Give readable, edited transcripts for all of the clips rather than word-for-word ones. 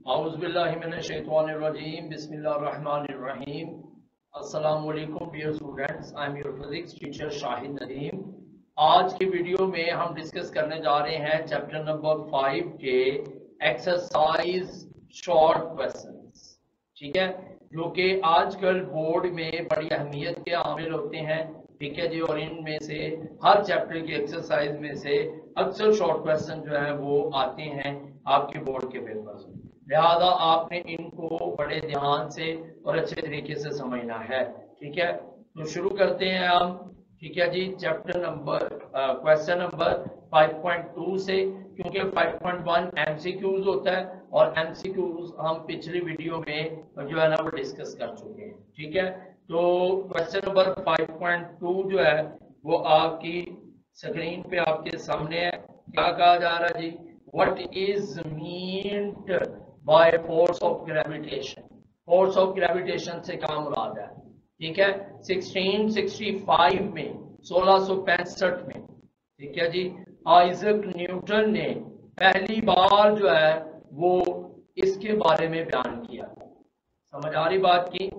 Auzubillahiminash-shaytanir-rajeem. Bismillahir-rahmanir-rahim. Assalamu alaikum dear students. I am your physics teacher Shahid Nadeem. आज की video में हम discuss करने जा रहे हैं चैप्टर नंबर 5 के एक्सरसाइज शॉर्ट क्वेश्चंस, ठीक है, जो कि आजकल बोर्ड में बड़ी अहमियत के हामिल होते हैं, ठीक है जी। और इनमें से हर चैप्टर की एक्सरसाइज में से अक्सर शॉर्ट क्वेश्चन जो है वो आते हैं आपके बोर्ड के पेपर्स में, लिहाजा आपने इनको बड़े ध्यान से और अच्छे तरीके से समझना है, ठीक है। तो शुरू करते हैं हम, ठीक है जी, चैप्टर नंबर क्वेश्चन नंबर 5.2 से, क्योंकि 5.1 एमसीक्यूज होता है और एमसीक्यूज हम पिछली वीडियो में जो है ना वो डिस्कस कर चुके हैं, ठीक है। तो क्वेश्चन नंबर 5.2 जो है वो आपकी स्क्रीन पे आपके सामने है। क्या कहा जा रहा है जी? What is meant by force of gravitation? Force of gravitation से क्या मुराद है, ठीक है। 1665 में 1665 में, ठीक है जी, आइजक न्यूटन ने पहली बार जो है वो इसके बारे में बयान किया। समझ आ रही बात की?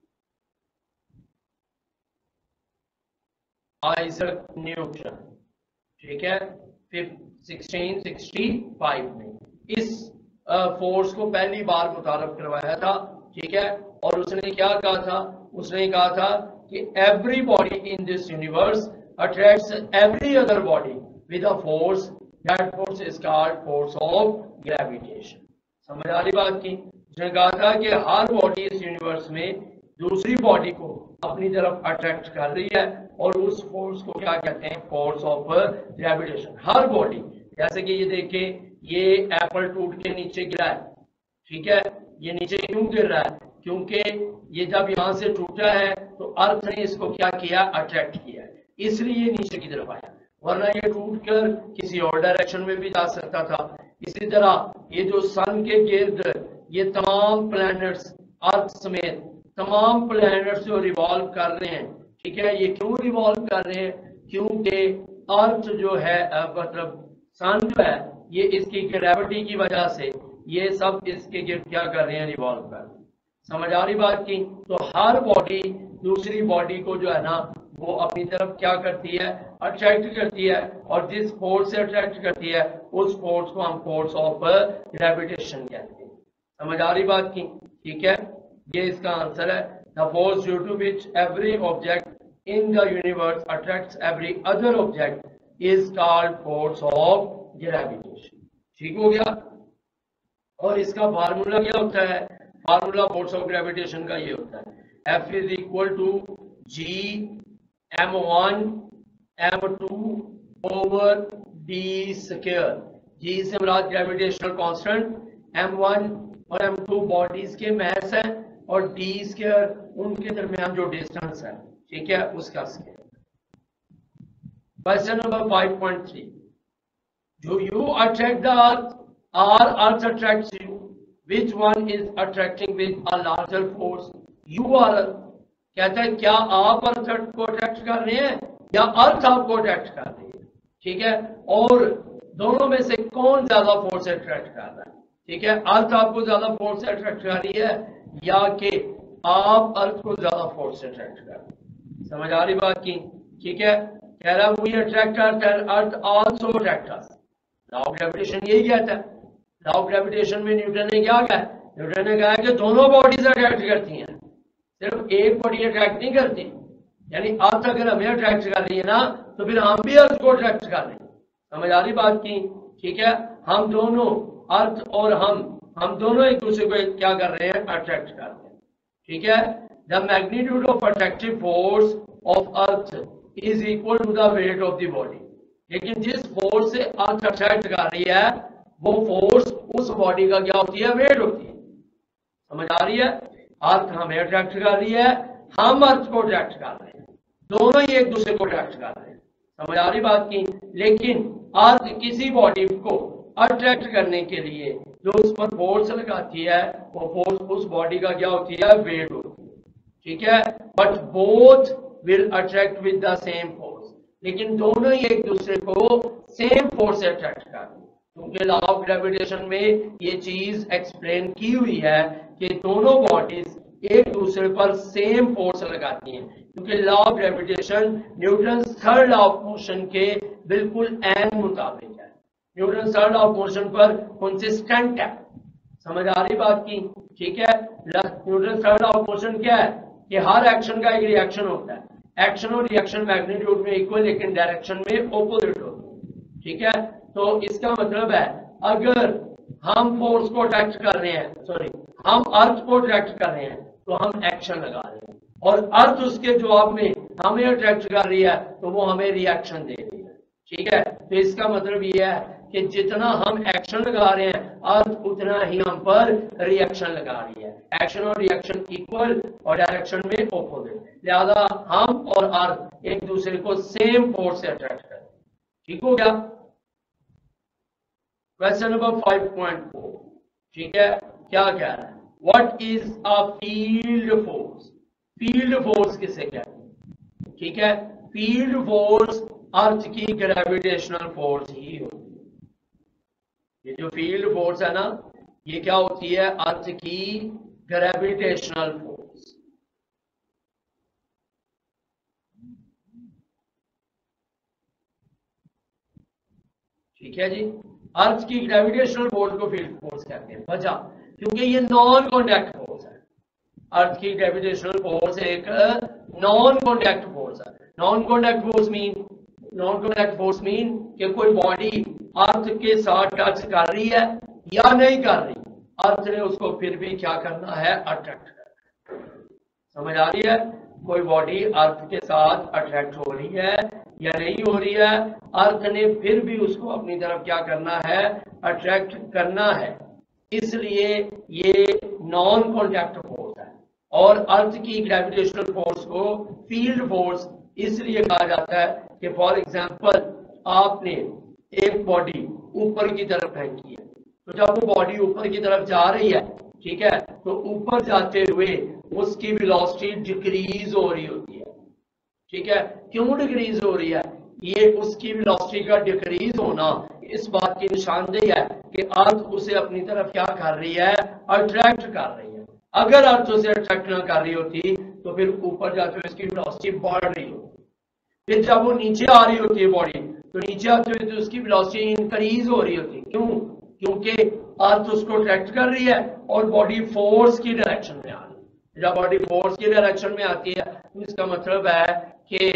आइजक न्यूटन, ठीक है, 1665 में इस फोर्स को पहली बार मुतारफ करवाया था, ठीक है। और उसने क्या कहा था? उसने कहा था कि every body in this universe attracts every other body with a force, that force is called force of gravitation. समझ आ रही बात की? उसने कहा था कि हर बॉडी इस यूनिवर्स में दूसरी बॉडी को अपनी तरफ अट्रैक्ट कर रही है और उस फोर्स को क्या कहते हैं? Force of gravitation. हर बॉडी, जैसे कि ये देखें, ये एप्पल टूट के नीचे गिरा है, ठीक है। ये नीचे क्यों गिर रहा है? क्योंकि ये जब यहां से टूटा है तो अर्थ ने इसको क्या किया? अट्रैक्ट किया, इसलिए ये नीचे की तरफ आया, वरना ये टूटकर किसी और डायरेक्शन में भी जा सकता था। इसी तरह ये जो सन के गिर्द ये तमाम प्लैनेट्स, अर्थ समेत तमाम प्लैनेट्स जो रिवॉल्व कर रहे हैं, ठीक है, ये क्यों रिवॉल्व कर रहे हैं? क्योंकि अर्थ जो है मतलब सन जो है ये इसकी ग्रेविटी की वजह से ये सब इसके गिर्द क्या कर रहे हैं? रिवॉल्व कर रहे हैं। समझ आ रही बात की? तो हर बॉडी दूसरी बॉडी को जो है ना वो अपनी तरफ क्या करती है? अट्रैक्ट करती है, और जिस फोर्स से अट्रैक्ट करती है उस फोर्स को हम फोर्स ऑफ ग्रेविटेशन कहते हैं। समझ आ रही बात की? ठीक है, ये इसका आंसर है। The force due to which every object in the universe attracts every other object is called force of gravitation. ठीक हो गया? और इसका फार्मूला क्या होता है? फार्मूला फोर्स ऑफ ग्रेविटेशन का ये होता है, F is equal to G m1 m2 over d square. G से मुराद ग्रेविटेशनल कांस्टेंट, m1 और m2 बॉडीज के मास है, और d स्क्वायर उनके दरमियान जो डिस्टेंस है, ठीक है, उसका square. Question number 5.3, do you attract the earth or earth attracts you? Which one is attracting with a larger force? You or earth? कहता है क्या आप अर्थ को अट्रैक्ट कर रहे हैं या अर्थ आपको अट्रैक्ट कर रही है, ठीक है। और दोनों में से कौन ज्यादा फोर्स से अट्रैक्ट कर रहा है? ठीक है, अर्थ आपको ज्यादा फोर्स से अट्रैक्ट कर रही है या कि आप अर्थ को ज्यादा फोर्स से अट्रैक्ट कर रहे हैं? समझ आ रही बात की? ठीक है, कह रहा we attract earth also attract us. Law of gravitation यही कहता है। लॉ ऑफ ग्रेविटेशन में न्यूटन ने क्या कहा? न्यूटन ने कहा कि दोनों बॉडीज अट्रैक्ट करती हैं, सिर्फ एक बॉडी अट्रैक्ट नहीं करती। यानी अर्थ अगर हमें अट्रैक्ट कर रही है ना तो फिर हम भी अर्थ को अट्रैक्ट कर रहे हैं। समझ आ रही बात की? ठीक है, हम दोनों, अर्थ और हम दोनों एक दूसरे को क्या कर रहे हैं? अट्रैक्ट कर रहे हैं, ठीक है। The magnitude of attractive force of earth is equal to the weight of the body. लेकिन जिस फोर्स से अर्थ अट्रैक्ट कर रही है वो फोर्स उस बॉडी का क्या होती है? वेट होती है। समझ आ रही है? अर्थ हमें अट्रैक्ट कर रही है, हम अर्थ को अट्रैक्ट कर रहे हैं, दोनों ही एक दूसरे को अट्रैक्ट कर रहे हैं। समझ आ रही बात की? लेकिन अर्थ किसी बॉडी को अट्रैक्ट करने के लिए जो उस पर फोर्स लगाती है वो फोर्स उस बॉडी का क्या होती है? वेट होती है, ठीक है। But both will attract with the same force, लेकिन दोनों ही एक दूसरे को सेम फोर्स से अट्रैक्ट कर रहे हैं। क्योंकि लॉ ऑफ ग्रेविटेशन में ये चीज एक्सप्लेन की हुई है कि दोनों बॉडीज एक दूसरे पर सेम फोर्स लगाती हैं, क्योंकि law of gravitation Newton third law of motion के बिल्कुल एन मुताबिक है। Newton third law of motion पर कंसिस्टेंट है। समझ आ रही बात की? ठीक है। Newton third law of motion क्या है कि हर एक्शन का एक रिएक्शन होता है। एक्शन और रिएक्शन मैग्नीट्यूड में इक्वल लेकिन डायरेक्शन में ऑपोजिट होते हैं। ठीक है। तो इसका मतलब है अगर हम फोर्स को अट्रैक्ट कर रहे हैं, सॉरी हम अर्थ को अट्रैक्ट कर रहे हैं तो हम एक्शन लगा रहे हैं, और अर्थ उसके जवाब में हमें अट्रैक्ट कर रही है तो वो हमें रिएक्शन दे रही है। ठीक है। तो इसका मतलब ये है कि जितना हम एक्शन लगा रहे हैं अर्थ उतना ही हम पर रिएक्शन लगा रही है। एक्शन और रिएक्शन इक्वल और डायरेक्शन में ऑपोजिट, लिहाजा हम और अर्थ एक दूसरे को सेम फोर्स से अट्रैक्ट करें। ठीक हो गया? Question number 5.4। ठीक है। क्या कह रहा है? What is a field force? Field force किसे कहते हैं? ठीक है। फील्ड फोर्स अर्थ की ग्रेविटेशनल फोर्स ही होती है। ये जो फील्ड फोर्स है ना, ये क्या होती है? अर्थ की ग्रेविटेशनल फोर्स। ठीक है जी। अर्थ की ग्रेविटेशनल फोर्स को फील्ड फोर्स कहते हैं। वजह क्योंकि ये नॉन कॉन्टैक्ट फोर्स है। अर्थ की ग्रेविटेशनल फोर्स एक नॉन कॉन्टैक्ट फोर्स है। नॉन कॉन्टैक्ट फोर्स मीन कि कोई बॉडी अर्थ के साथ टच कर रही है या नहीं कर रही, अर्थ ने उसको फिर भी क्या करना है? अट्रैक्ट करना। समझ आ रही है? कोई बॉडी अर्थ के साथ अट्रैक्ट हो रही है या नहीं हो रही है, अर्थ ने फिर भी उसको अपनी तरफ क्या करना है? अट्रैक्ट करना है। इसलिए ये नॉन कॉन्टैक्ट फोर्स है। और अर्थ की ग्रेविटेशनल फोर्स को फील्ड फोर्स इसलिए कहा जाता है कि फॉर एग्जांपल आपने एक बॉडी ऊपर की तरफ फेंकी है, तो जब वो बॉडी ऊपर की तरफ जा रही है, ठीक है, तो ऊपर जाते हुए उसकी वेलोसिटी डिक्रीज हो रही होती है। ठीक है। क्यों डिक्रीज हो रही है? ये उसकी वेलोसिटी का डिक्रीज होना इस बात की निशानदेही है कि अर्थ उसे अपनी तरफ क्या कर रही है? अट्रैक्ट कर रही है। अगर अर्थ उसे अट्रैक्ट ना कर रही होती तो फिर ऊपर जाते हुए इसकी वेलोसिटी बढ़ रही होती। फिर जब वो नीचे आ रही होती है बॉडी, तो नीचे आते हुए तो उसकी वेलोसिटी इंक्रीज हो रही होती है। क्यों? क्योंकि अर्थ उसको अट्रैक्ट कर रही है और बॉडी फोर्स की डायरेक्शन में आ रही है। जब बॉडी फोर्स की डायरेक्शन में आती है तो इसका मतलब है कि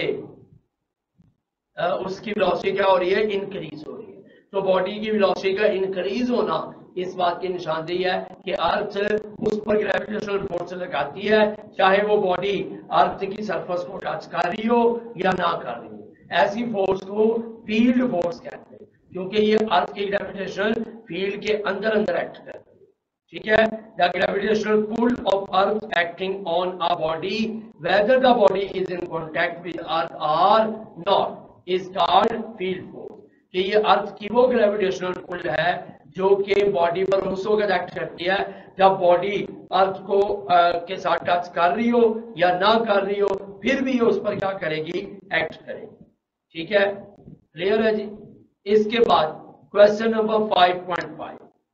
उसकी वेलोसिटी क्या हो रही है? इंक्रीज हो रही है। तो बॉडी की वेलोसिटी का इंक्रीज होना इस बात की निशानदेही है कि अर्थ उस पर ग्रेविटेशनल फोर्स लगाती है, चाहे वो बॉडी अर्थ की सरफेस को टच कर रही हो या ना कर रही हो। ऐसी फोर्स को फील्ड फोर्स कहते हैं, क्योंकि ये अर्थ की ग्रेविटेशनल फील्ड के अंदर अंदर एक्ट करती है। ठीक है। The gravitational pull of earth acting on a body whether the body is in contact with earth और not is called field force. कि ये अर्थ की वो ग्रेविटेशनल पुल है जो कि बॉडी पर उस वक्त एक्ट करती है जब बॉडी अर्थ को के साथ टच कर रही हो या ना कर रही हो, फिर भी ये उस पर क्या करेगी? एक्ट करेगी। ठीक है। क्लियर है जी? इसके बाद question number 5.5।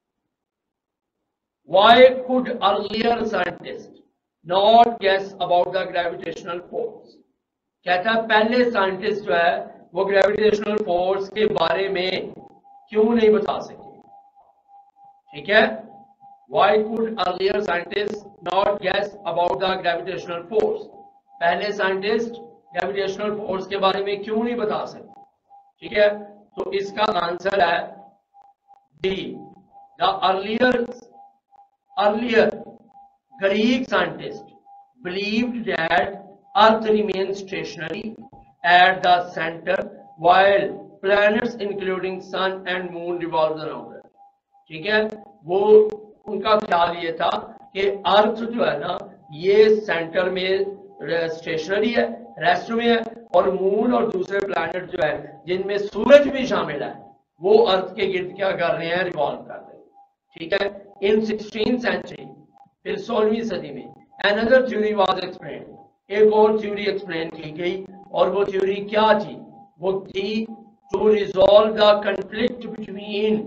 Why could earlier scientists not guess about the gravitational force? कहता है पहले साइंटिस्ट जो है वो ग्रेविटेशनल फोर्स के बारे में क्यों नहीं बता सके? ठीक है। Why could earlier scientists not guess about the gravitational force? पहले साइंटिस्ट ग्रेविटेशनल फोर्स के बारे में क्यों नहीं बता सके? ठीक है। तो इसका आंसर है D. The earlier Greek scientists believed that Earth remains stationary at the center while planets including Sun and Moon revolve around it. ठीक है। वो उनका ख्याल ये था कि अर्थ जो है ना ये सेंटर में स्टेशनरी है, रेस्ट में है, और मून और दूसरे प्लैनेट जो है जिनमें सूरज भी शामिल है वो अर्थ के गिर्द क्या कर रहे हैं? रिवॉल्व कर रहे हैं। ठीक है। इन 16th सेंचुरी, फिर 16वीं सदी में अनदर थ्योरी वाज एक्सप्लेन्ड, एक और थ्योरी एक्सप्लेन की गई, और वो थ्योरी क्या थी? वो थी to resolve the conflict between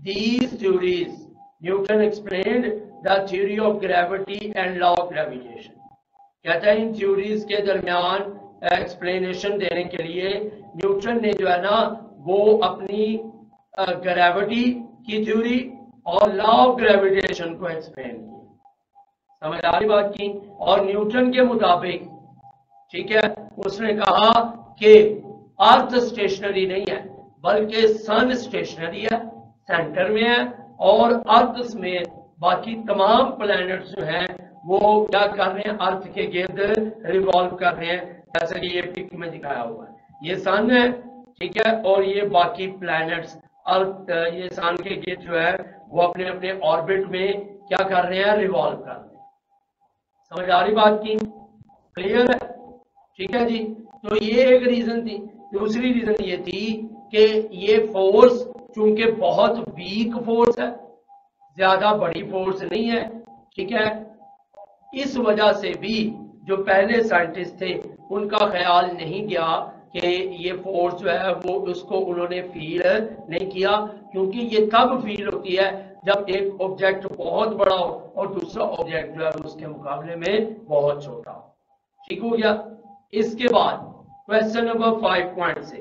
these theories Newton explained the theory of gravity and law of gravitation. कहता है इन थ्योरीज के दरमियान एक्सप्लेनेशन देने के लिए न्यूटन ने जो है ना वो अपनी ग्रेविटी की थ्योरी और लॉ ऑफ ग्रेविटेशन को एक्सप्लेन किया। समझ आ रही बात की? और न्यूटन के मुताबिक ठीक है उसने कहा कि अर्थ स्टेशनरी नहीं है बल्कि सन स्टेशनरी है, सेंटर में है, और अर्थ समेत बाकी तमाम प्लैनेट्स जो हैं वो क्या कर रहे हैं, अर्थ के गिर्द रिवॉल्व कर रहे हैं, जैसे कि ये पिक में दिखाया हुआ है। ये सन है ठीक है, और ये बाकी प्लैनेट्स अर्थ ये सन के गिर्द जो है वो अपने अपने ऑर्बिट में क्या कर रहे हैं, रिवॉल्व कर रहे हैं। समझ आ रही बात की? क्लियर है? ठीक है जी। तो ये एक रीजन थी। दूसरी रीजन ये थी कि ये फोर्स चूंकि बहुत वीक फोर्स है, ज्यादा बड़ी फोर्स नहीं है, ठीक है, इस वजह से भी जो पहले साइंटिस्ट थे उनका ख्याल नहीं गया कि ये फोर्स जो है वो उसको उन्होंने फील नहीं किया, क्योंकि ये तब फील होती है जब एक ऑब्जेक्ट बहुत बड़ा हो और दूसरा ऑब्जेक्ट जो है उसके मुकाबले में बहुत छोटा हो। ठीक हो गया? इसके बाद question number 5.6,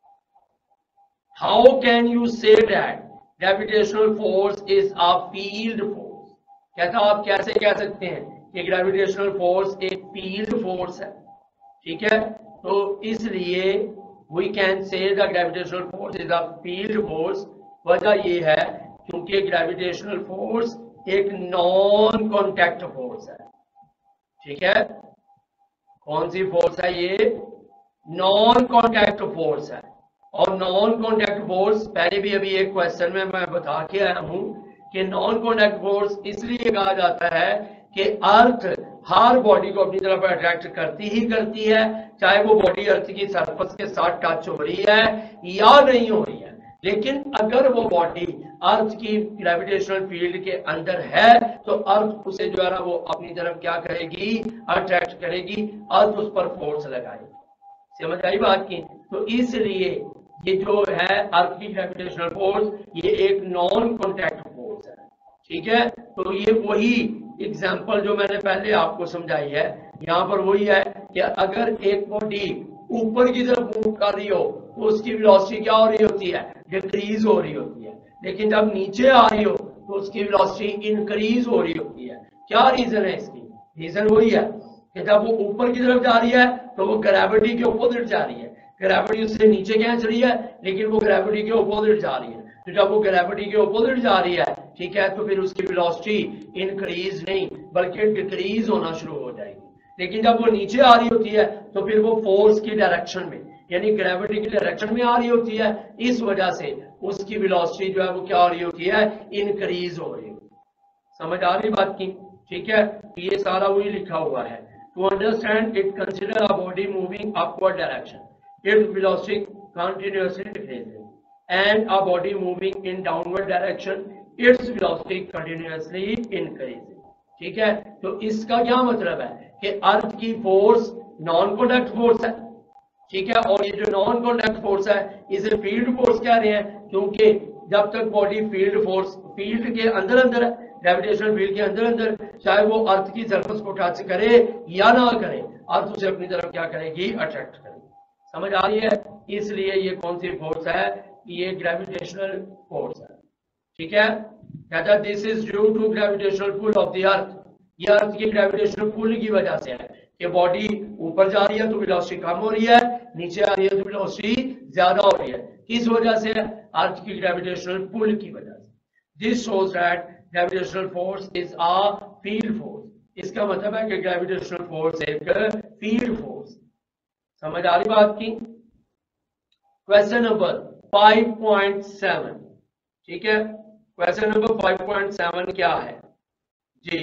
how can you say that gravitational force is a field force? कहता आप कैसे कह सकते हैं कि ग्रेविटेशनल फोर्स एक फील्ड फोर्स है? ठीक है, तो इसलिए we can say the gravitational force is a field force. वजह ये है क्योंकि ग्रेविटेशनल फोर्स एक नॉन कॉन्टैक्ट फोर्स है। ठीक है, कौन सी फोर्स है ये? नॉन कॉन्टैक्ट फोर्स है। और नॉन कॉन्टैक्ट फोर्स पहले भी अभी एक क्वेश्चन में मैं बता के आया हूं कि नॉन कॉन्टैक्ट फोर्स इसलिए कहा जाता है कि अर्थ हर बॉडी को अपनी तरफ अट्रैक्ट करती ही करती है, चाहे वो बॉडी अर्थ की सरफेस के साथ टच हो रही है या नहीं हो रही है। लेकिन अगर वो बॉडी अर्थ की ग्रेविटेशनल फील्ड के अंदर है तो अर्थ उसे जो है ना वो अपनी तरफ क्या करेगी, अट्रैक्ट करेगी, अर्थ उस पर फोर्स लगाएगी। समझ आई बात की? तो इसलिए ये जो है अर्थ की ग्रेविटेशनल फोर्स ये एक नॉन कॉन्टैक्ट फोर्स है। ठीक है, तो ये वही एग्जांपल जो मैंने पहले आपको समझाई है, यहाँ पर वही है कि अगर एक बॉडी ऊपर की तरफ मूव कर रही हो तो उसकी वेलोसिटी क्या हो रही होती है, डिक्रीज हो रही होती है। लेकिन जब नीचे आ रही हो तो उसकी वेलोसिटी इंक्रीज हो रही होती है। क्या रीजन है इसकी? रीजन वही है कि जब वो ऊपर की तरफ जा रही है तो वो ग्रेविटी के अपोजिट जा रही है, ग्रेविटी उससे नीचे खींच रही है लेकिन वो ग्रेविटी के अपोजिट जा रही है। तो जब वो ग्रेविटी के अपोजिट जा रही है ठीक है, तो फिर उसकी वेलोसिटी इंक्रीज नहीं बल्कि डिक्रीज होना शुरू हो जाएगी। लेकिन जब वो नीचे आ रही होती है तो फिर वो फोर्स की डायरेक्शन में यानी ग्रेविटी की डायरेक्शन में आ रही होती है, इस वजह से उसकी वेलोसिटी जो है वो क्या हो रही होती है, इंक्रीज हो रही होती है। समझ आ रही बात की? ठीक है, ये सारा वही लिखा हुआ है। To understand it consider a body moving upward direction, its velocity continuously decreasing, and a body moving in downward direction its velocity continuously increasing। ठीक है, तो इसका क्या मतलब है कि अर्थ की फोर्स नॉन कॉन्टैक्ट फोर्स है। ठीक है, और ये जो नॉन कॉन्टैक्ट फोर्स है इसे फील्ड फोर्स कह रहे हैं, क्योंकि जब तक बॉडी फील्ड फोर्स फील्ड के अंदर अंदर है, ग्रेविटेशनल फील्ड के अंदर अंदर, चाहे वो अर्थ की सरफेस को टच करे या ना करे, अर्थ उसे अपनी तरफ क्या करेगी, अट्रैक्ट करेगी। समझ आ रही है? इसलिए ये कौन सी फोर्स है, ये ग्रेविटेशनल फोर्स है। ठीक है, कहता है this is due to gravitational pull of the earth. ये अर्थ की ग्रेविटेशनल पुल की वजह से है कि बॉडी ऊपर जा रही है तो वेलोसिटी कम हो रही है, नीचे आ रही है तो वेलोसिटी ज्यादा हो रही है। किस वजह से? अर्थ की ग्रेविटेशनल पुल की वजह से। This shows that gravitational force is a field force. इसका मतलब है कि ग्रेविटेशनल फोर्स एक फील्ड फोर्स। समझ आ रही बात की? Question number 5.7। ठीक है, क्वेश्चन नंबर 5.7 क्या है जी?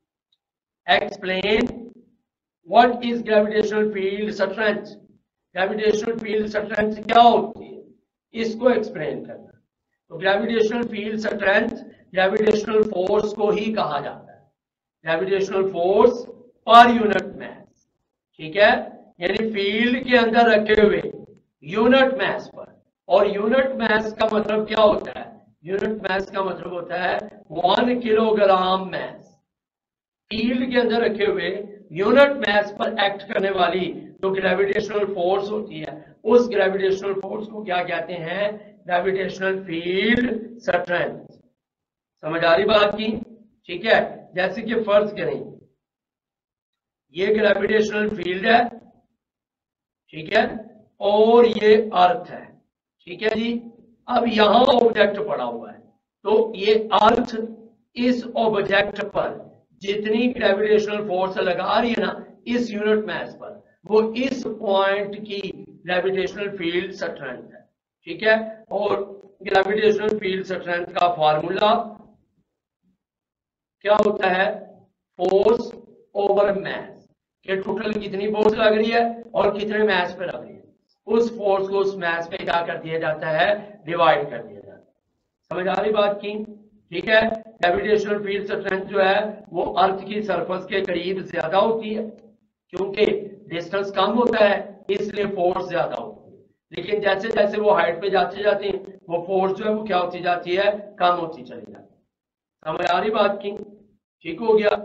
Explain what is gravitational field strength. Gravitational field strength क्या होती है, इसको एक्सप्लेन करना। तो gravitational field strength gravitational force को ही कहा जाता है, ग्रेविटेशनल फोर्स पर यूनिट मास। ठीक है, यानी फील्ड के अंदर रखे हुए यूनिट मास पर। और यूनिट मास का मतलब क्या होता है? यूनिट मास का मतलब होता है 1 किलोग्राम मास। फील्ड के अंदर रखे हुए यूनिट मास पर एक्ट करने वाली जो ग्रेविटेशनल फोर्स होती है, उस ग्रेविटेशनल फोर्स को क्या कहते हैं? Gravitational field strength. समझ आ रही बात की? ठीक है, जैसे कि फर्ज करें ये ग्रेविटेशनल फील्ड है, ठीक है, और ये अर्थ है, ठीक है जी। अब यहां ऑब्जेक्ट पड़ा हुआ है, तो ये अर्थ इस ऑब्जेक्ट पर जितनी ग्रेविटेशनल फोर्स लगा रही है ना इस यूनिट मास पर, वो इस पॉइंट की ग्रेविटेशनल फील्ड स्ट्रेंथ है, ठीक है। और ग्रेविटेशनल फील्ड स्ट्रेंथ का फार्मूला क्या होता है? फोर्स ओवर मास, कि टोटल कितनी फोर्स लग रही है और कितने मास पे लग रही है, उस फोर्स को उस मास पे क्या कर दिया जाता है? डिवाइड कर दिया जाता है। समझ आ रही बात की? ठीक है, ग्रेविटेशनल फील्ड स्ट्रेंथ जो है वो अर्थ की सरफेस के करीब ज्यादा होती है, क्योंकि डिस्टेंस कम होता है इसलिए फोर्स ज्यादा होती है। लेकिन जैसे जैसे वो हाइट पे जाते जाते हैं वो फोर्स जो है वो क्या होती जाती है? कम होती चली जाती है। समझ आ रही बात की? ठीक हो गया।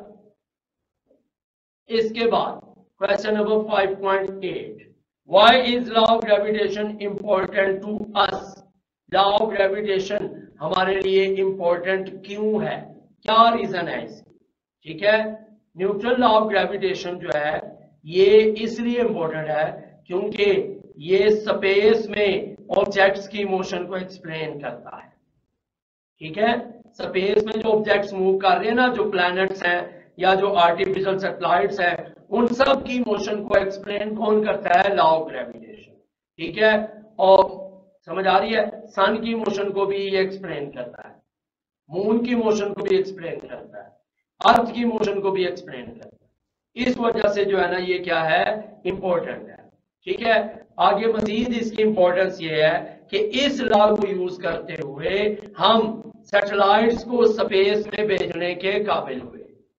इसके बाद question number 5.8, why is law of gravitation important to us? Law of gravitation हमारे लिए इंपॉर्टेंट क्यों है? क्या रीजन है इसकी? ठीक है, न्यूटन लॉ ऑफ ग्रेविटेशन जो है ये इसलिए इंपॉर्टेंट है क्योंकि ये स्पेस में ऑब्जेक्ट्स की मोशन को एक्सप्लेन करता है। ठीक है, स्पेस में जो ऑब्जेक्ट्स मूव कर रहे हैं ना, जो प्लैनेट्स हैं या जो आर्टिफिशियल सैटेलाइट्स हैं, उन सब की मोशन को एक्सप्लेन कौन करता है? Law of gravitation. ठीक है, और समझ आ रही है? सन की मोशन को भी ये एक्सप्लेन करता है, मून की मोशन को भी एक्सप्लेन करता है, अर्थ की मोशन को भी एक्सप्लेन करता है। इस वजह से जो है ना ये क्या है? इंपॉर्टेंट है। ठीक है, आगे मजीद इसकी इंपॉर्टेंस ये है कि इस लॉ को यूज करते हुए हम सैटेलाइट्स को स्पेस में भेजने के काबिल हुए।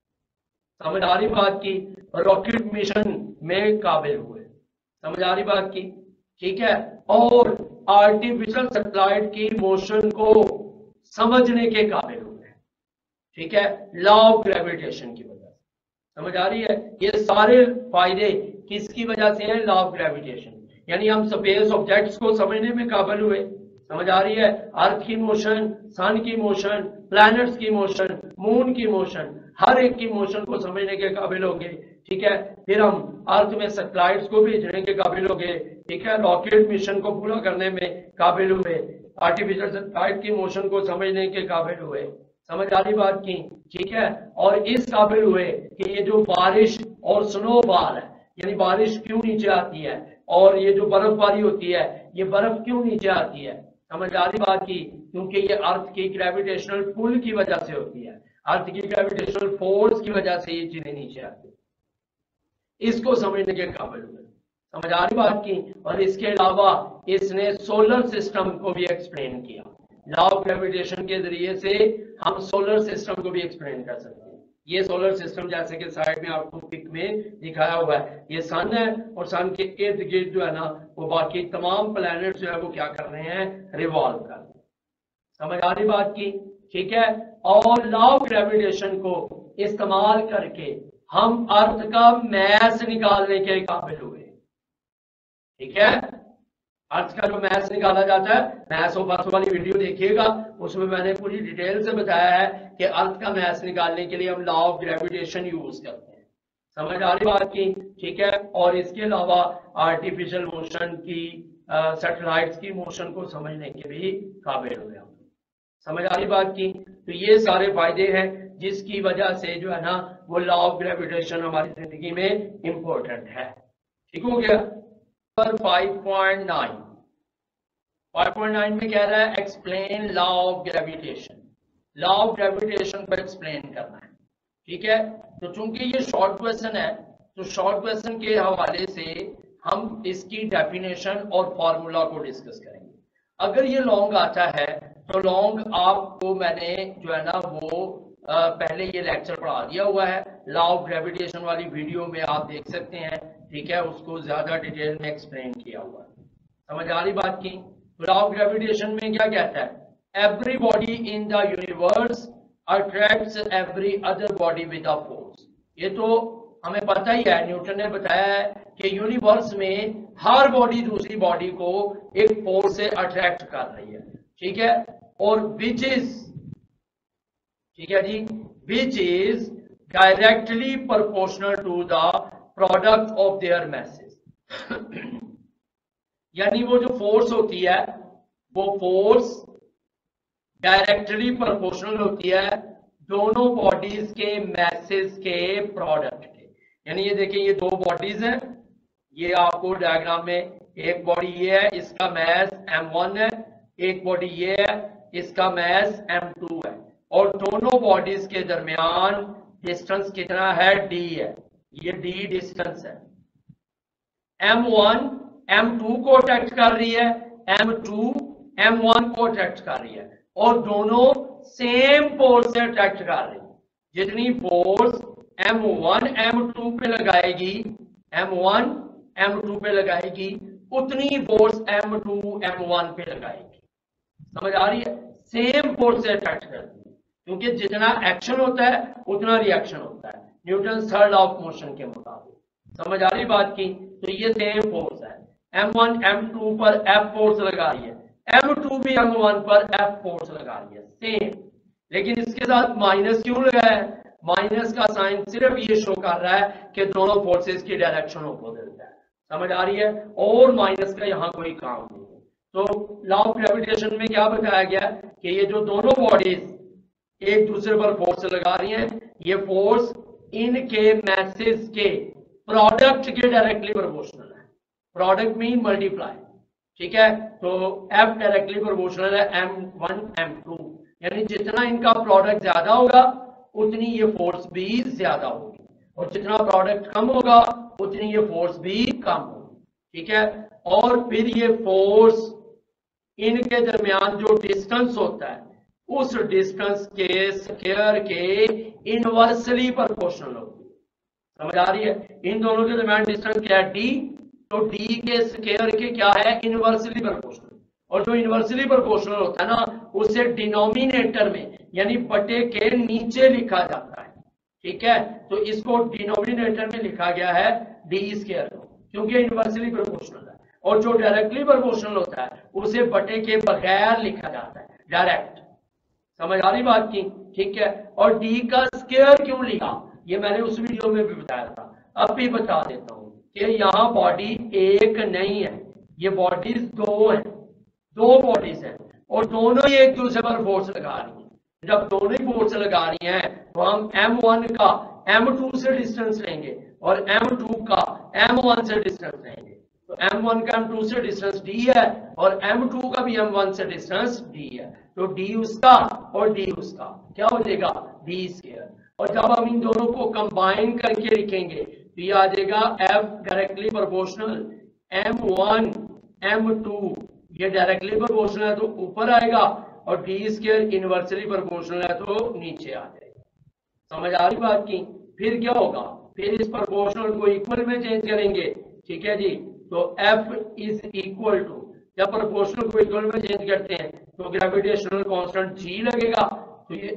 समझ आ रही बात की? रॉकेट मिशन में काबिल हुए। समझ आ रही बात की? ठीक है, और आर्टिफिशियल सैटेलाइट की मोशन को समझने के काबिल हुए। ठीक है, लॉ ऑफ ग्रेविटेशन की वजह से। समझ आ रही है? ये सारे फायदे किसकी वजह से हैं? Law of gravitation. यानी हम स्पेस ऑब्जेक्ट्स को समझने में काबिल हुए। समझ आ रही है? अर्थ की मोशन, सन की मोशन, प्लैनेट्स की मोशन, मून की मोशन, हर एक की मोशन को समझने के काबिल हो गए। ठीक है, फिर हम अर्थ में सैटेलाइट्स को भेजने के काबिल हो गए। ठीक है, रॉकेट मिशन को पूरा करने में काबिल हुए, आर्टिफिशियल सैटेलाइट की मोशन को समझने के काबिल हुए। समझ आ रही बात की? ठीक है, और इस काबिल हुए कि ये जो बारिश और स्नोफॉल है, यानी बारिश क्यों नीचे आती है, और ये जो बर्फबारी होती है ये बर्फ क्यों नीचे आती है। समझ आ रही बात की? क्योंकि ये अर्थ की ग्रेविटेशनल पुल की वजह से होती है, अर्थ की ग्रेविटेशनल फोर्स की वजह से ये चीजें नीचे आती है। इसको समझने के काबिल हुए। समझ आ रही बात की? और इसके अलावा इसने सोलर सिस्टम को भी एक्सप्लेन किया। लॉ ऑफ ग्रेविटेशन के जरिए से हम सोलर सिस्टम को भी एक्सप्लेन कर सकते हैं। ये सोलर सिस्टम जैसे कि साइड में आपको पिक में दिखाया हुआ है, ये सन है और सन के इर्द गिर्द जो है ना वो बाकी तमाम प्लैनेट जो है वो क्या कर रहे हैं? रिवॉल्व कर रहे हैं। समझ आ रही बात की? ठीक है, और लॉ ऑफ ग्रेविटेशन को इस्तेमाल करके हम अर्थ का मैस निकालने के काबिल हुए। ठीक है, अर्थ का जो मैस निकाला जाता है, मैस और बर्थ वाली वीडियो देखिएगा, उसमें मैंने पूरी डिटेल से बताया है कि अर्थ का मैस निकालने के लिए हम लॉ ऑफ ग्रेविटेशन यूज करते हैं। समझ आ रही बात की? ठीक है, और इसके अलावा आर्टिफिशियल मोशन की, सैटेलाइट्स की मोशन को समझने के भी काबिल हुए हम। समझ आ रही बात की? तो ये सारे फायदे हैं जिसकी वजह से जो है ना वो लॉ ऑफ ग्रेविटेशन हमारी जिंदगी में इंपॉर्टेंट है। ठीक हो गया? 5.9 में कह रहा है explain law of gravitation. Law of gravitation को एक्सप्लेन करना है। ठीक है, तो चूंकि ये शॉर्ट क्वेश्चन है तो शॉर्ट क्वेश्चन के हवाले से हम इसकी डेफिनेशन और फॉर्मूला को डिस्कस करेंगे। अगर ये लॉन्ग आता है तो लॉन्ग आपको मैंने जो है ना वो पहले ये लेक्चर पढ़ा दिया हुआ है, लॉ ऑफ ग्रेविटेशन वाली वीडियो में आप देख सकते हैं। ठीक है, उसको ज्यादा डिटेल में एक्सप्लेन किया हुआ है। समझ आ रही बात की? लॉ ऑफ ग्रेविटेशन में क्या कहता है? everybody in the universe attracts every other body with a force। ये तो हमें पता ही है, न्यूटन ने बताया है कि यूनिवर्स में हर बॉडी दूसरी बॉडी को एक फोर्स से अट्रैक्ट कर रही है, ठीक है। और विच इज, ठीक है जी, which is directly proportional to the product of their masses. यानी वो जो फोर्स होती है वो फोर्स डायरेक्टली प्रोपोर्शनल होती है दोनों बॉडीज के मैसेज के प्रोडक्ट के। यानी ये देखिए, ये दो बॉडीज हैं, ये आपको डायग्राम में एक बॉडी ये है, इसका मैस m1 है, एक बॉडी ये है, इसका मैस m2 है, और दोनों बॉडीज के दरमियान डिस्टेंस कितना है, d है, ये d डिस्टेंस है। m1 m2 को अट्रैक्ट कर रही है, m2 m1 को अट्रैक्ट कर रही है, और दोनों सेम फोर्स से अट्रैक्ट कर रही है। जितनी फोर्स m1 m2 पे लगाएगी, m1 m2 पे लगाएगी, उतनी फोर्स m2 m1 पे लगाएगी। समझ आ रही है? सेम फोर्स से अट्रैक्ट करती है, क्योंकि जितना एक्शन होता है उतना रिएक्शन होता है, Newton third law of motion के मुताबिक। समझ आ रही बात की? तो ये सेम फोर्स है, m1 m2 पर F फोर्स लगा रही है, m2 भी m1 पर F फोर्स लगा रही है, सेम। लेकिन इसके साथ माइनस क्यों लगाया है? माइनस का साइन सिर्फ ये शो कर रहा है कि दोनों फोर्सेस की डायरेक्शन अपोजिट है। समझ आ रही है? और माइनस का यहाँ कोई काम नहीं है। तो लॉ ऑफ ग्रेविटेशन में क्या बताया गया कि ये जो दोनों बॉडीज एक दूसरे पर फोर्स लगा रही हैं, ये फोर्स इनके मैसेज के प्रोडक्ट के डायरेक्टली प्रोपोर्शनल है। प्रोडक्ट मीन मल्टीप्लाई, ठीक है। तो F डायरेक्टली प्रोपोर्शनल है m1 m2, यानी जितना इनका प्रोडक्ट ज्यादा होगा उतनी ये फोर्स भी ज्यादा होगी, और जितना प्रोडक्ट कम होगा उतनी ये फोर्स भी कम होगी, ठीक है। और फिर ये फोर्स इनके दरमियान जो डिस्टेंस होता है उस डिस्टेंस के स्क्वायर के इनवर्सली प्रोपोर्शनल होती है। समझ आ रही है? इन दोनों के दरमियान डिस्टेंस क्या है, d, तो d के स्क्वायर के क्या है, इनवर्सली प्रोपोर्शनल। और जो इनवर्सली प्रोपोर्शनल होता है ना, उसे डिनोमिनेटर में यानी बटे के नीचे लिखा जाता है, ठीक है। तो इसको डिनोमिनेटर में लिखा गया है d स्क्वायर, क्योंकि इनवर्सली प्रोपोर्शनल है। और जो डायरेक्टली प्रोपोर्शनल होता है उसे बटे के बगैर लिखा जाता है, डायरेक्ट। समझ आ रही बात की? ठीक है। और d का स्क्वायर क्यों लिखा, ये मैंने उस वीडियो में भी बताया था, अब भी बता देता हूं कि यहाँ बॉडी एक नहीं है, ये बॉडीज दो हैं, दो बॉडीज हैं, और दोनों ही एक दूसरे पर फोर्स लगा रही हैं। जब दोनों ही फोर्स लगा रही हैं तो हम m1 का m2 से डिस्टेंस लेंगे और m2 का m1 से डिस्टेंस लेंगे। तो m1 का m2 से डिस्टेंस d है और m2 का भी m1 से डिस्टेंस d है। तो d उसका और d उसका क्या हो जाएगा, d स्क्वायर। और जब हम इन दोनों को कंबाइन करके लिखेंगे तो ये आ जाएगा f directly proportional m1 m2, ये डायरेक्टली प्रोपोर्शनल है तो ऊपर आएगा, और d स्क्वायर इनवर्सली प्रोपोर्शनल है तो नीचे आ जाएगा। समझ आ रही बात की? फिर क्या होगा, फिर इस प्रोपोर्शनल को इक्वल में चेंज करेंगे, ठीक है जी। तो F इज इक्वल टू, जब प्रोपोर्शनल को इक्वल में चेंज करते हैं तो ग्रेविटेशनल कांस्टेंट G लगेगा, तो ये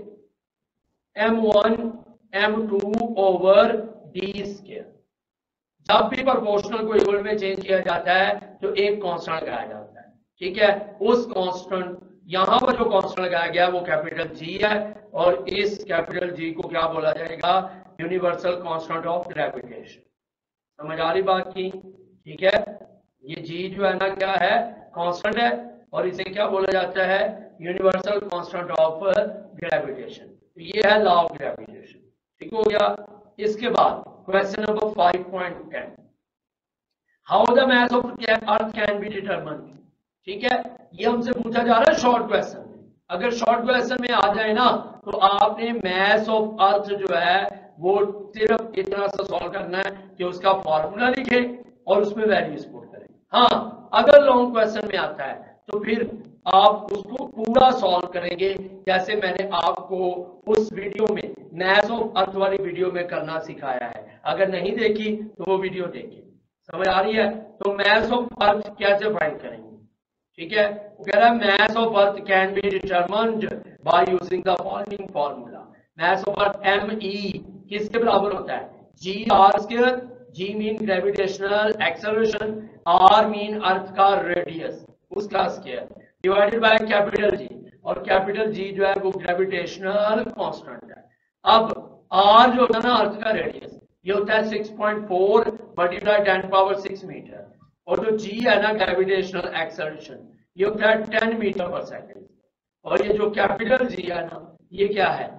m1 m2 over d square. जब भी प्रोपोर्शनल को इक्वल में चेंज किया जाता है तो एक कांस्टेंट लगाया जाता है, ठीक है। उस कांस्टेंट, यहां पर जो कांस्टेंट लगाया गया वो कैपिटल G है, और इस कैपिटल G को क्या बोला जाएगा, यूनिवर्सल कांस्टेंट ऑफ ग्रेविटेशन। समझ आ रही बात की? ठीक है। ये G जो है ना क्या है, कांस्टेंट है, और इसे क्या बोला जाता है, यूनिवर्सल कांस्टेंट ऑफ ग्रेविटेशन। तो ये है लॉ ऑफ ग्रेविटेशन, ठीक हो गया। इसके बाद question number 5.10, how the mass of earth can be determined. ठीक है, ये हमसे पूछा जा रहा है शॉर्ट क्वेश्चन में। अगर शॉर्ट क्वेश्चन में आ जाए ना तो आपने मास ऑफ अर्थ जो है वो सिर्फ इतना सा सॉल्व करना है कि उसका फॉर्मूला लिखे और उसमें वैल्यूज पुट करें। हाँ, अगर लॉन्ग क्वेश्चन में आता है तो फिर आप उसको पूरा सॉल्व करेंगे, जैसे मैंने आपको उस वीडियो में मास ऑफ अर्थ वाली वीडियो में करना सिखाया है। अगर नहीं देखी तो वो वीडियो देखिए। समझ आ रही है? तो मास ऑफ अर्थ कैसे फाइंड करेंगे, ठीक है, वो कह रहा है mass of earth can be determined by using the following formula. mass of earth me किसके बराबर होता है? g r square. g mean gravitational acceleration, r mean earth का रेडियस उसका square divided by capital G, और capital जी जो है वो ग्रेविटेशनल कांस्टेंट है. अब r जो होता है ना अर्थ का रेडियस, ये होता है 6.4 मल्टीप्लाई 10 पावर 6 मीटर, और जो g है ना ग्रेविटेशनल एक्सेलरेशन, ये होता है 10 मीटर पर सेकंड, और ये जो कैपिटल g है ना ये क्या है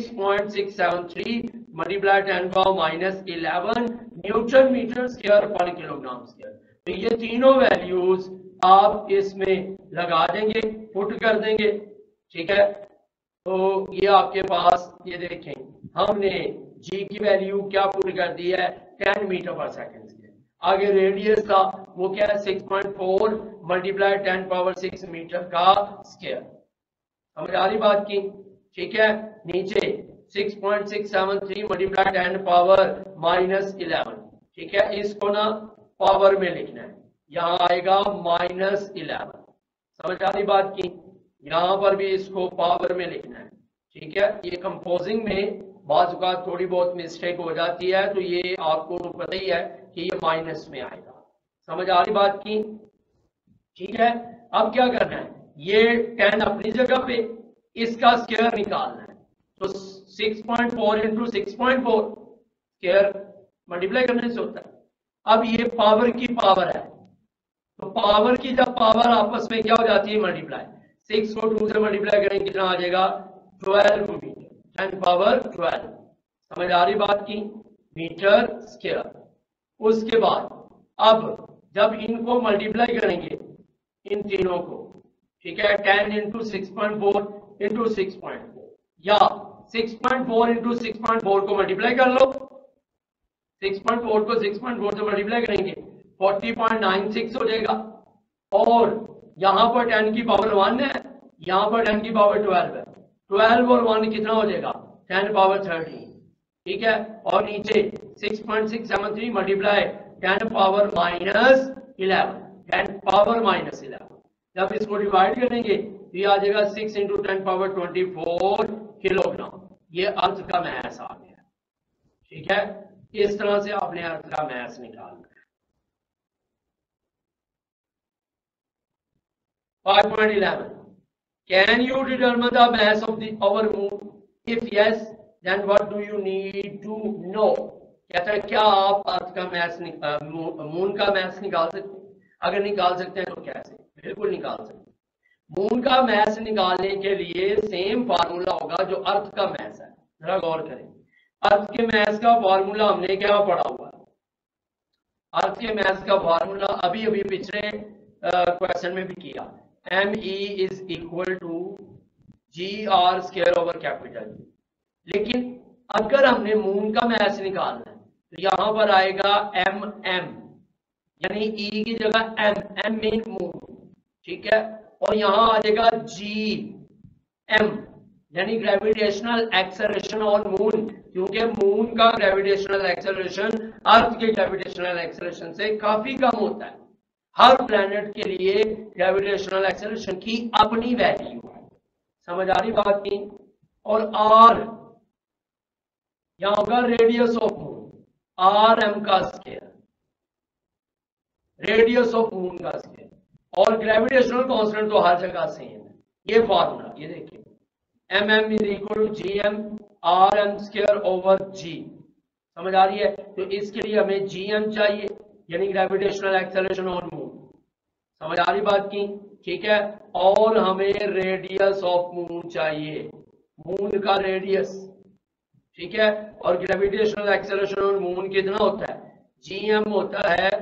6.673 multiply 10 power minus 11 newton metre square पर किलोग्राम स्क्वायर. तो ये तीनों वैल्यूज आप इसमें लगा देंगे, पुट कर देंगे. ठीक है, तो ये आपके पास ये देखें हमने g की वैल्यू क्या पुट कर दी है 10 मीटर पर सेकंड. आगे रेडियस का वो क्या है 6.4 मल्टीप्लाई 10 पावर 6 मीटर का स्क्वायर. समझ आ रही बात की? ठीक है, नीचे 6.673 मल्टीप्लाई 10 पावर माइनस 11. ठीक है, इसको ना पावर में लिखना है, यहाँ आएगा माइनस 11. समझ आ रही बात की? यहाँ पर भी इसको पावर में लिखना है. ठीक है, ये कंपोजिंग में बाज़ औक़ात थोड़ी बहुत मिस्टेक हो जाती है, तो ये आपको पता ही है कि ये माइनस में आएगा. समझ आ रही बात की? ठीक है, अब क्या करना है, ये 10 अपनी जगह पे, इसका स्क्वायर निकालना है. तो 6.4 इंटू 6.4 स्क्वायर मल्टीप्लाई करने से होता है. अब ये पावर की पावर है, तो पावर की जब पावर आपस में क्या हो जाती है मल्टीप्लाई, 6 को 2 से मल्टीप्लाई करेंगे कितना आ जाएगा 12 मीटर, 10 पावर 12. समझ आ रही बात की? Metre square. उसके बाद अब जब इनको मल्टीप्लाई करेंगे इन तीनों को, ठीक है, 10 इंटू 6.4 इंटू 6.4, या 6.4 इंटू 6.4 को मल्टीप्लाई कर लो. 6.4 को 6.4 से मल्टीप्लाई करेंगे 40.96 हो जाएगा, और यहां पर 10 की पावर 1 है, यहां पर 10 की पावर 12 है. 12 और 1 कितना हो जाएगा 10 पावर 13. ठीक है, और नीचे 6.673 multiply 10 power minus 11, 10 power minus 11. जब इसको डिवाइड करेंगे तो ये आ जाएगा 6 इंटू 10 पावर 24 किलोग्राम. ये अर्थ का मैस आ गया. ठीक है, इस तरह से आपने अर्थ का मैस निकालना है. 5.11 Can you determine the mass of our moon? If yes, then what do you need to know? कहता है क्या आप अर्थ का मैस मून का मैस निकाल सकते हैं? अगर निकाल सकते हैं तो कैसे? बिल्कुल निकाल सकते हैं. मून का मैस निकालने के लिए सेम फार्मूला होगा जो अर्थ का मैस है. जरा गौर करें, अर्थ के मैस का फार्मूला हमने क्या पढ़ा हुआ है? अर्थ के मैस का फार्मूला अभी अभी पिछले क्वेश्चन में भी किया. ME is equal to GR square over capital. लेकिन अगर हमने मून का मैस निकालना है तो यहां पर आएगा MM, यानी E की जगह M मीन मून. ठीक है, और यहां आ जाएगा GM यानी ग्रेविटेशनल एक्सेलरेशन ऑन मून, क्योंकि मून का ग्रेविटेशनल एक्सेलरेशन अर्थ के ग्रेविटेशनल एक्सेलरेशन से काफी कम होता है. हर प्लैनेट के लिए ग्रेविटेशनल एक्सेलरेशन की अपनी वैल्यू है. समझ आ रही बात की? और R यहां होगा रेडियस ऑफ मून, RM का स्क्वायर, रेडियस ऑफ मून का स्क्वायर, और ग्रेविटेशनल कांस्टेंट तो हर जगह सेम है. ये फॉर्मूला ये देखिए, MM is equal to GM RM square over G. समझ आ रही है? तो इसके लिए हमें GM चाहिए, यानी ग्रेविटेशनल एक्सेलरेशन ऑन मून. समझ आ रही बात की? ठीक है, और हमें रेडियस ऑफ मून चाहिए, मून का रेडियस. ठीक है, और ग्रेविटेशनल एक्सेलरेशन ऑन मून कितना होता है? GM होता है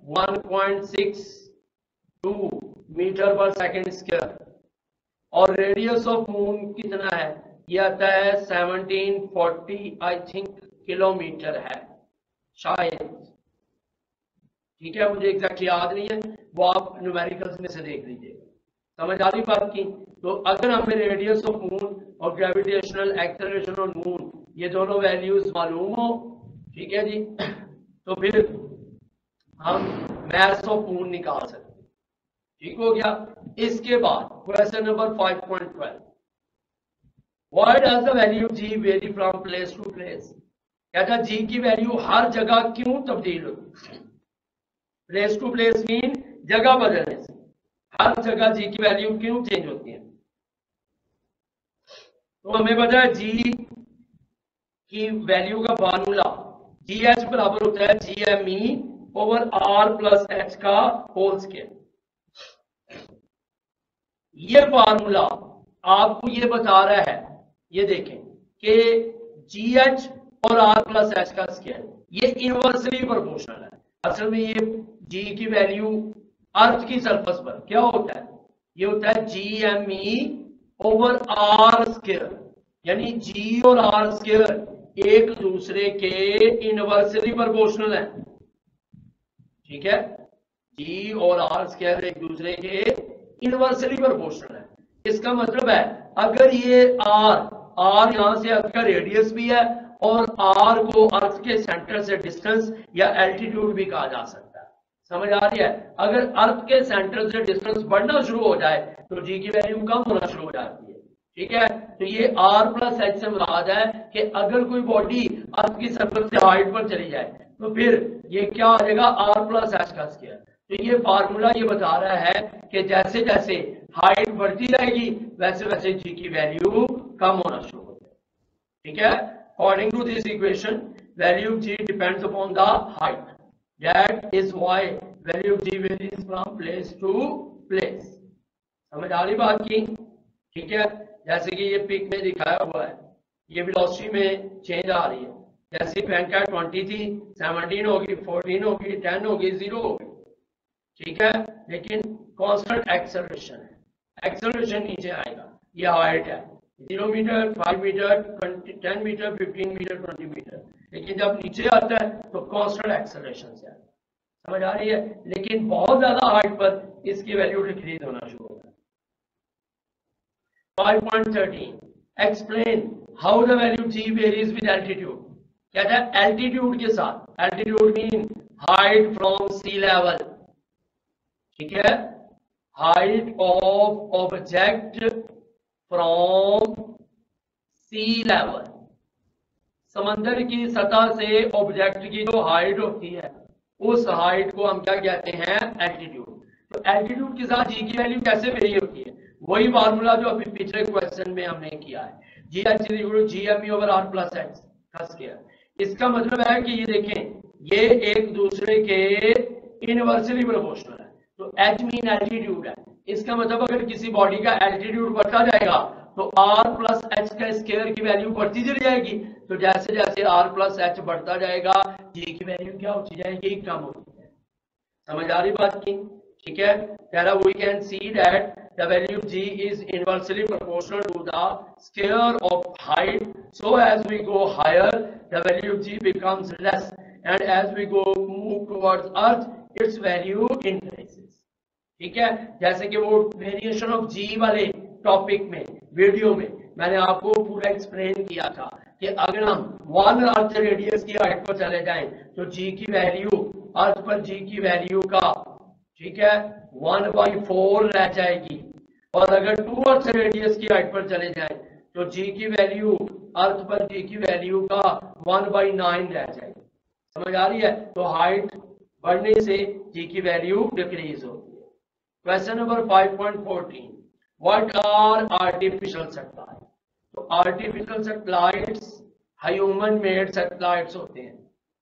1.62 मीटर पर सेकंड स्क्वायर, और रेडियस ऑफ मून कितना है? ये आता है 1740 आई थिंक किलोमीटर है शायद. ठीक है, मुझे एग्जैक्ट याद नहीं है, वो आप न्यूमेरिकल्स में से देख लीजिए. समझ आ रही बात की? तो अगर हमें रेडियस ऑफ मून और ग्रेविटेशनल एक्सेलरेशन ऑन मून ये दोनों वैल्यूज मालूम हो, ठीक है जी, तो फिर हम मैस ऑफ मून निकाल सकते हैं. ठीक हो गया। इसके बाद question number 5.12, why does the value G vary from place to place. कहता जी की वैल्यू हर जगह क्यों तब्दील होती है। प्लेस टू प्लेस मीन जगह बदलने से हर जगह जी की वैल्यू क्यों चेंज होती है। तो हमें पता है जी की वैल्यू का फार्मूला जी एच बराबर होता है G M E over R plus H का होल स्क्वायर। ये फार्मूला आपको ये बता रहा है, ये देखें कि जी एच और आर प्लस एच का स्क्वायर ये इनवर्सली प्रोपोर्शनल है। असल में ये जी की वैल्यू अर्थ की सरफेस पर क्या होता है, ये होता है G M E over R square, यानी जी और आर स्क्वायर एक दूसरे के इनवर्सली प्रोपोर्शनल है। ठीक है, जी और आर स्क्वायर एक दूसरे के इनवर्सली प्रोपोर्शनल है। इसका मतलब है अगर ये आर यहां से अर्थ का रेडियस भी है और आर को अर्थ के सेंटर से डिस्टेंस या एल्टीट्यूड भी कहा जा सकता है। समझ आ रही है। अगर अर्थ के सेंटर से डिस्टेंस बढ़ना शुरू हो जाए तो जी की वैल्यू कम होना शुरू हो जाती है। ठीक है, तो ये आर प्लस एच से मुराद है कि अगर कोई बॉडी अर्थ की सरफेस से हाइट पर चली जाए तो फिर ये क्या आ जाएगा, आर प्लस एच का स्क्वायर। तो ये फार्मूला ये बता रहा है कि जैसे जैसे हाइट बढ़ती जाएगी वैसे वैसे जी की वैल्यू कम होना शुरू हो जाएगी। ठीक है, according to this equation value G depends upon the height, that is why value G varies from place to place. समझ आ रही बात की। ठीक है, जैसे कि ये पिक में दिखाया हुआ है, ये वेलोसिटी में चेंज आ रही है। जैसे फ्रैंका 20 थी, 17 होगी, 14 होगी, 10 होगी, 0 होगी। ठीक है, लेकिन कांस्टेंट एक्सेलरेशन है, एक्सेलरेशन नीचे आएगा। ये हाइट है 0 metre, 5 metre, 10 metre, 15 metre, 20 metre, लेकिन जब नीचे आता है तो कांस्टेंट एक्सेलरेशन से आता है। समझ आ रही है। लेकिन बहुत ज्यादा हाइट पर इसकी वैल्यू डिक्रीज होना शुरू होगा। 5.13 explain how the value G varies with altitude. कहता है एल्टीट्यूड के साथ, altitude mean height from sea level. ठीक है, height of object from sea level, समंदर की सतह से ऑब्जेक्ट की जो हाइट होती है उस हाइट को हम क्या कहते हैं, एल्टीट्यूड। तो एल्टीट्यूड के साथ जी की वैल्यू कैसे वेरी होती है, वही फार्मूला जो अभी पिछले क्वेश्चन में हमने किया है, G H G M E over R plus H का स्क्वायर। इसका मतलब है कि ये देखें ये एक दूसरे के इनवर्सली प्रोपोर्शनल है। तो एच मीन एल्टीट्यूड है। इसका मतलब अगर किसी बॉडी का एल्टीट्यूड बढ़ता जाएगा तो आर प्लस एच का स्क्वायर की वैल्यू बढ़ती चली जाएगी। तो जैसे जैसे आर प्लस एच बढ़ता जाएगा जी की वैल्यू क्या होती जाएगी, कम होती जाएगी। समझ आ रही बात की। ठीक है, कह रहा we can see that the value G is inversely proportional to the square of height, so as we go higher the value G becomes less and as we go move towards earth its value increases. ठीक है, जैसे कि वो variation of जी वाले topic में video में मैंने आपको पूरा एक्सप्लेन किया था कि अगर हम 1 अर्थ रेडियस की हाइट पर चले जाएं तो जी की वैल्यू अर्थ पर जी की वैल्यू का, ठीक है, 1/4 रह जाएगी। और अगर 2 अर्थ रेडियस की हाइट पर चले जाएं तो जी की वैल्यू अर्थ पर जी की वैल्यू का 1/9 रह जाएगी। समझ आ रही है। तो हाइट बढ़ने से जी की वैल्यू डिक्रीज होती है। Question number 5.14 what are artificial satellite. तो artificial satellites human made satellites होते हैं।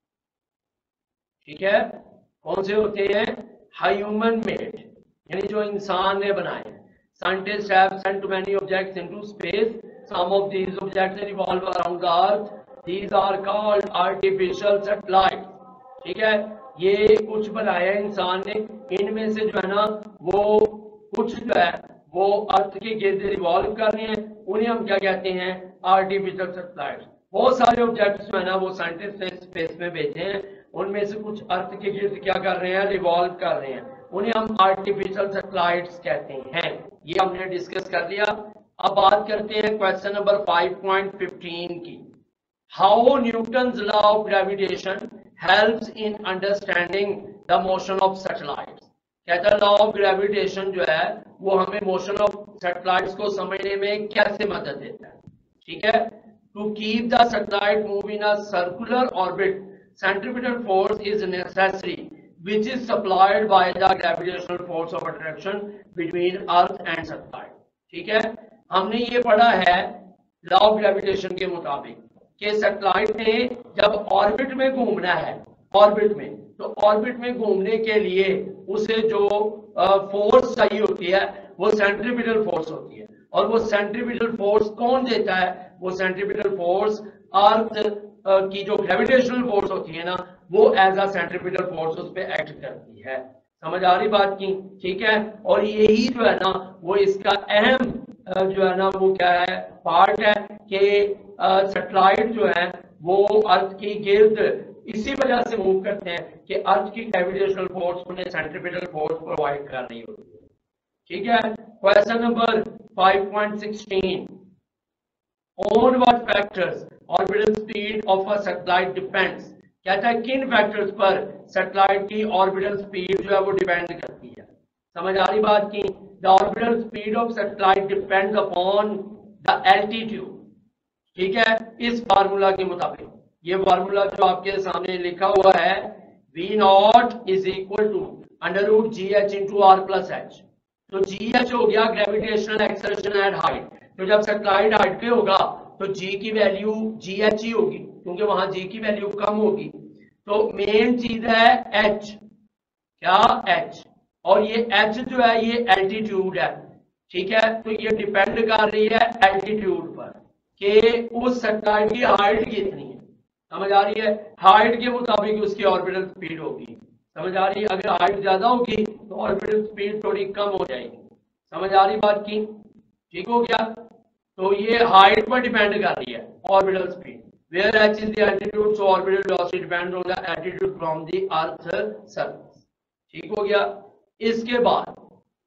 ठीक है, कौन से होते हैं, ह्यूमन मेड, यानी जो इंसान ने बनाए। Scientists have sent many objects into space. Some of these objects revolve around the Earth. These are called artificial satellites. ठीक है, ये कुछ बनाया इंसान ने, इनमें से जो है ना वो कुछ जो है वो अर्थ के गिर्द रिवॉल्व कर रहे हैं, उन्हें हम क्या कहते हैं, आर्टिफिशियल सैटेलाइट्स। बहुत सारे ऑब्जेक्ट्स जो है ना वो साइंटिस्ट ने स्पेस में भेजे हैं, उनमें से कुछ अर्थ के गिर्द क्या कर रहे हैं, रिवॉल्व कर रहे हैं, उन्हें हम आर्टिफिशियल सैटेलाइट्स कहते हैं। ये हमने डिस्कस कर लिया। अब बात करते हैं क्वेश्चन नंबर 5.15 की। How Newton's law of gravitation helps in understanding the motion of satellites. कहता है लॉ ऑफ ग्रेविटेशन जो है वो हमें मोशन ऑफ सैटेलाइट्स को समझने में कैसे मदद देता है। ठीक है, to keep the satellite move in a circular orbit centripetal force is necessary which is supplied by the gravitational force of attraction between earth and satellite। ठीक है, हमने ये पढ़ा है लॉ ऑफ ग्रेविटेशन के मुताबिक कि सैटेलाइट ने जब ऑर्बिट में घूमना है, ऑर्बिट में, तो ऑर्बिट में घूमने के लिए उसे जो फोर्स चाहिए होती है वो सेंट्रीपिटल फोर्स होती है, और वो सेंट्रीपिटल फोर्स कौन देता है? वो सेंट्रीपिटल फोर्स अर्थ की जो ग्रेविटेशनल फोर्स होती है ना, वो एज अ सेंट्रीपिटल फोर्स उस पे एक्ट करती है। समझ आ रही बात की? ठीक है, और यही जो है ना वो इसका अहम जो है ना वो क्या है, पार्ट है कि सैटेलाइट जो है वो अर्थ की गिर्द इसी वजह से मूव करते हैं कि अर्थ की ग्रेविटेशनल फोर्स उन्हें सेंट्रीपिटल फोर्स प्रोवाइड कर रही होती है। ठीक है, question number 5.16, on what factors orbital speed of a satellite depends. कहता है किन फैक्टर्स पर सैटेलाइट की ऑर्बिटल स्पीड जो है वो डिपेंड करती है। समझ आ रही बात की? The orbital speed of satellite depends upon the altitude. ठीक है, इस फार्मूला के मुताबिक, ये फार्मूला जो आपके सामने लिखा हुआ है, V0 is equal to √GH into R plus H। तो GH हो गया ग्रेविटेशनल एक्सेलरेशन एट हाइट, तो जब सैटेलाइट हाइट पे होगा तो G की वैल्यू GH ही होगी, क्योंकि वहां G की वैल्यू कम होगी। तो मेन चीज है H, क्या H, और ये H जो है ये एल्टीट्यूड है। ठीक है, तो ये डिपेंड कर रही है एल्टीट्यूड पर कि उस सैटेलाइट की हाइट कितनी है। समझ आ रही है? हाइट के मुताबिक उसकी ऑर्बिटल स्पीड होगी। समझ आ रही है? अगर हाइट ज्यादा होगी तो ऑर्बिटल स्पीड थोड़ी कम हो जाएगी। समझ आ रही बात की? ठीक हो गया, तो ये हाइट पर डिपेंड कर रही है orbital speed, where h is the altitude, so orbital velocity depends on the altitude from the earth surface। ठीक हो गया। इसके बाद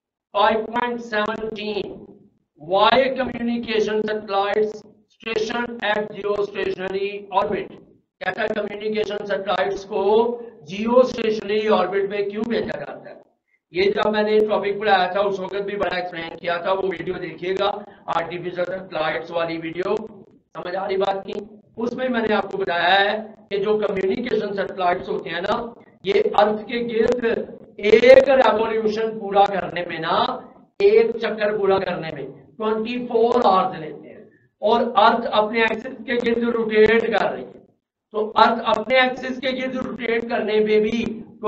5.17, why communication satellites stationed at geostationary orbit। कहता है कम्युनिकेशन सैटेलाइट्स को जियोस्टेशनरी ऑर्बिट में क्यों भेजा जाता है। ये जब मैंने टॉपिक पढ़ाया था उस वक्त भी बड़ा एक्सप्लेन किया था, वो वीडियो देखिएगा, आर्टिफिशियल सैटेलाइट्स वाली वीडियो। समझ आ रही बात की? उसमें मैंने आपको बताया है कि जो कम्युनिकेशन सैटेलाइट्स होते हैं ना, ये अर्थ के गिर्द एक रेवोल्यूशन पूरा करने में ना, एक चक्कर पूरा करने में 24 आवर्स लेते हैं, और अर्थ अपने एक्सिस के गिर्द रोटेट कर रही है। तो अर्थ अपने एक्सिस के गिर्द रोटेट करने में भी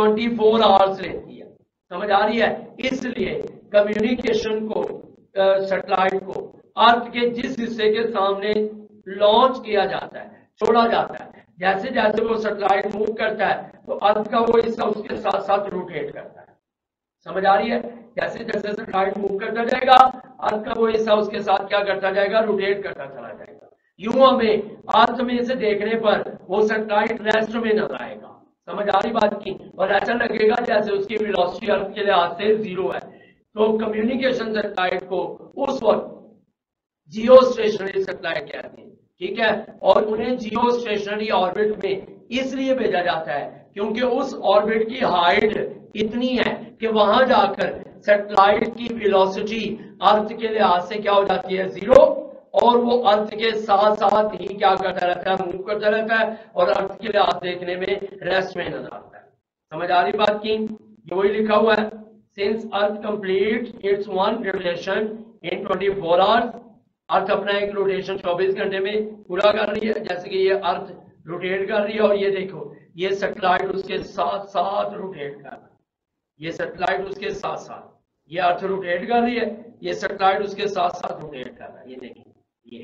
24 आवर्स लेती है। समझ आ रही है? इसलिए कम्युनिकेशन को सैटेलाइट को अर्थ के जिस हिस्से के सामने लॉन्च किया जाता है, छोड़ा जाता है, जैसे जैसे वो सैटेलाइट मूव करता है तो अर्थ का वो हिस्सा उसके साथ साथ रोटेट करता है। समझ आ रही है? जैसे जैसे सैटेलाइट मूव करता जाएगा अर्थ का वो हिस्सा उसके साथ क्या करता जाएगा, रोटेट करता चला जाएगा। यूं हमें अर्थ में से देखने पर वो सैटेलाइट रेस्ट में नजर आएगा। समझ आ रही बात की? और ऐसा लगेगा जैसे उसकी वेलोसिटी अर्थ के लिहाज से 0 है। तो कम्युनिकेशन सैटेलाइट को उस वक्त जियो स्टेशनरी सैटेलाइट कहते हैं। ठीक है, और उन्हें जियो स्टेशनरी ऑर्बिट में इसलिए भेजा जाता है क्योंकि उस ऑर्बिट की हाइट इतनी है कि वहां जाकर सैटेलाइट की वेलोसिटी अर्थ के लिहाज से क्या हो जाती है, 0, और वो अर्थ के साथ साथ ही क्या करता रहता है, मूव करता रहता है, और अर्थ के लिहाज देखने में रेस्ट में नजर आता है। समझ आ रही बात की? ये वही लिखा हुआ है, since earth complete its one rotation in 24 hours. Earth अपना एक रोटेशन 24 घंटे में पूरा कर रही है। जैसे कि ये अर्थ रोटेट कर रही है, और ये देखो ये सैटेलाइट उसके साथ साथ रोटेट कर रहा है, ये सैटेलाइट उसके साथ साथ, ये अर्थ रोटेट कर रही है, ये सैटेलाइट उसके साथ साथ रोटेट कर रहा है। ये देखिए, ये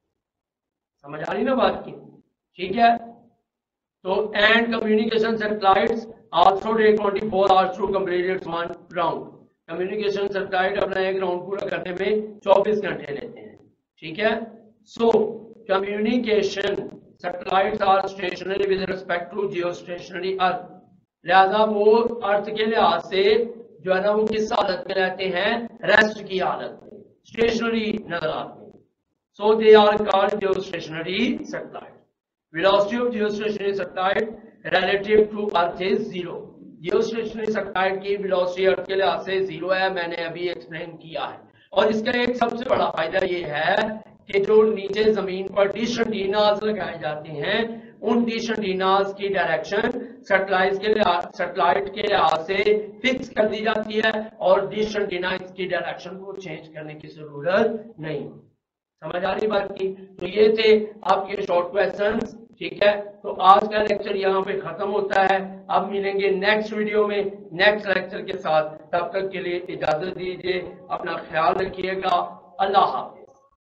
समझ आ रही ना बात की? ठीक है, तो and communication satellites also take 24 hours to complete its one round. Communication satellite अपना एक राउंड पूरा करने में 24 घंटे लेते हैं। ठीक है, so communication satellites are stationary with respect to geostationary earth. लिहाजा वो अर्थ के लिहाज से जो है ना वो किस हालत में रहते हैं, रेस्ट की हालत में, स्टेशनरी नजर आते हैं। So they are called geostationary satellite. Velocity of geostationary satellite relative to earth is 0। Geostationary satellite की वेलोसिटी अर्थ के लिहाज से 0 है, मैंने अभी एक्सप्लेन किया है। और इसका एक सबसे बड़ा फायदा ये है कि जो नीचे जमीन पर डिश एंटीनास लगाए जाते हैं, उन डिश एंटीनास की डायरेक्शन सैटेलाइट के लिहाज से फिक्स कर दी जाती है और डिश एंटीना की डायरेक्शन को चेंज करने की जरूरत नहीं। समझ आ रही बात की? तो ये थे आपके शॉर्ट क्वेश्चंस, ठीक है। तो आज का लेक्चर यहाँ पे खत्म होता है। अब मिलेंगे नेक्स्ट वीडियो में नेक्स्ट लेक्चर के साथ। तब तक के लिए इजाजत दीजिए, अपना ख्याल रखिएगा। अल्लाह हाफ़िज़।